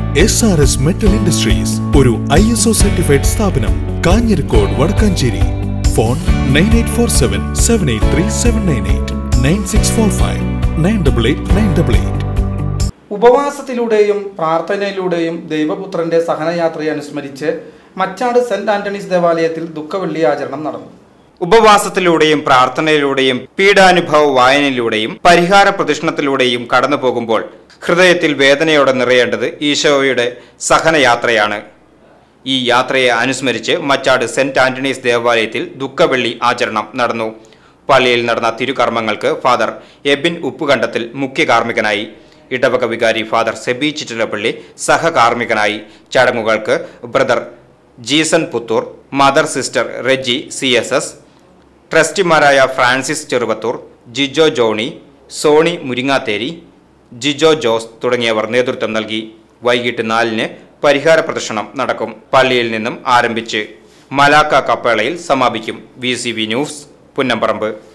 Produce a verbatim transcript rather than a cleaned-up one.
S R S metal industries ഒരു I S O certified സ്ഥാപനം. Kanjirakode, Vadakkanchery. Phone nine eight four seven seven eight three seven nine eight nine six four five nine double eight nine double eight. ഉപവാസത്തിലൂടെയും പ്രാർത്ഥനയിലൂടെയും ദൈവപുത്രന്റെ സഹനയാത്രയെ അനുസ്മരിച്ച് Machad saint Antony's ദേവാലയത്തിൽ ദുഃഖവെള്ളി ആചരണം നടന്നു. ഉപവാസത്തിലൂടെയും പ്രാർത്ഥനയിലൂടെയും പീഡാനുഭവ വായനയിലൂടെയും പരിഹാര പ്രദക്ഷിണത്തിലൂടെയും കടന്നു പോകുമ്പോൾ ഹൃദയത്തിൽ വേദനയോടെ നിറയേണ്ടത് ഈശോയുടെ സഹനയാത്രയാണ്. ഈ യാത്രയെ അനുസ്മരിച്ച് മച്ചാട് സെന്റ് ആന്റണീസ് ദേവാലയത്തിൽ ദുഃഖവെള്ളി ആചരണം നടന്നു. പള്ളിയിൽ നടന്ന തിരുകർമ്മങ്ങൾക്ക് ഫാദർ എബിൻ ഉപ്പുകണ്ടത്തിൽ മുഖ്യ കാർമ്മികനായി. ഇടവക വികാരി ഫാദർ സെബി ചിറ്റിലപ്പള്ളി സഹകാർമ്മികനായി. ചടങ്ങുകൾക്ക് brother Jeeson Puthur, mother sister Reji C S S, ട്രസ്റ്റിമാരായ ഫ്രാൻസിസ് ചെറുവത്തൂർ, ജിജോ ജോണി, സോണി മുരിങ്ങാത്തേരി, ജിജോ ജോസ് തുടങ്ങിയവർ നേതൃത്വം നൽകി. വൈകിട്ട് നാലിന് പരിഹാര പ്രദർശനം നടക്കും. പള്ളിയിൽ നിന്നും ആരംഭിച്ച് മലാക്ക കപ്പേളയിൽ സമാപിക്കും. V C V news, Punnamparambu.